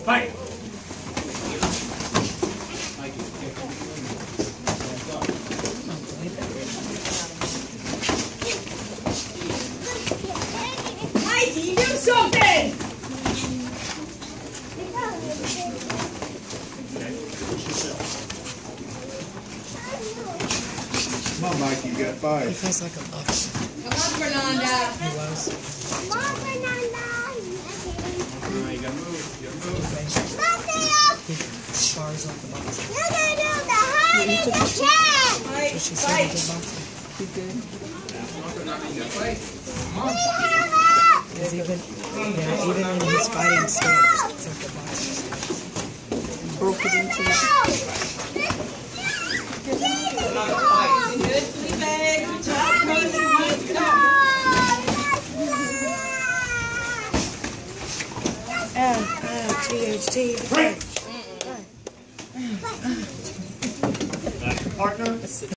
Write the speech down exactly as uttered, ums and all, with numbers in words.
Fight! Mikey, do something! Come on, Mikey, you got five. He feels like a boxer. Come on, Fernanda. He was. Come on, Fernanda. Alright, you gotta move. You gotta move. He spars like a boxer. You're gonna do the hard in the chest. Fight, So she said fight. he's a boxer. He good. Come on, Fernanda, you gotta fight. Come on. Because even, yeah, even in his fighting stance, it's like a boxer stance. Broke it into the... Good, Felipe. Good job, Cozy. Good job. L, L, T, H, T. Break! Back to partner.